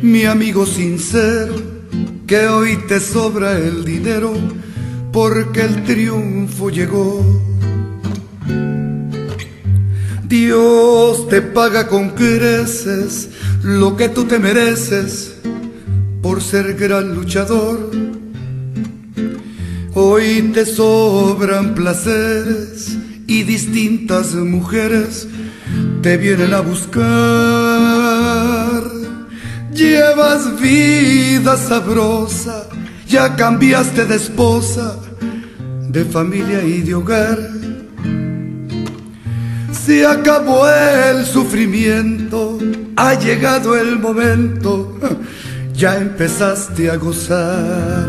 mi amigo sincero, que hoy te sobra el dinero porque el triunfo llegó. Dios te paga con creces lo que tú te mereces por ser gran luchador. Hoy te sobran placeres y distintas mujeres te vienen a buscar. Llevas vida sabrosa, ya cambiaste de esposa, de familia y de hogar. Se acabó el sufrimiento, ha llegado el momento, ya empezaste a gozar.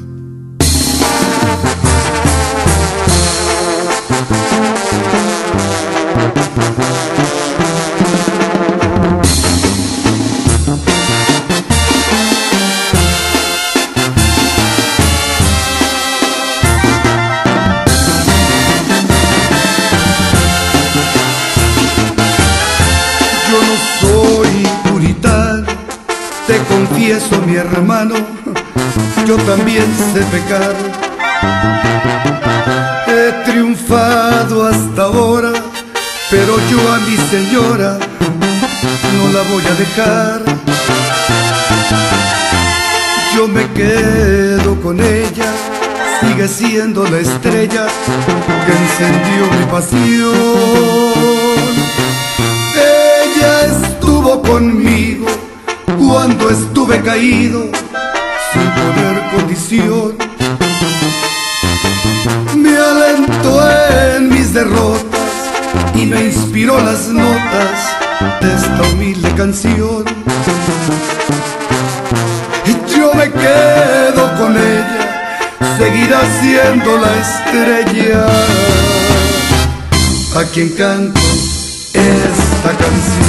Yo no soy puritano, te confieso mi hermano, yo también sé pecar. He triunfado hasta ahora, pero yo a mi señora no la voy a dejar. Yo me quedo con ella, sigue siendo la estrella que encendió mi pasión. Ella estuvo conmigo cuando estuve caído, sin poner condición. Me alentó en mis derrotas y me inspiró las notas de esta humilde canción. Yo me quedo con ella, seguirá siendo la estrella a quien canto esta canción.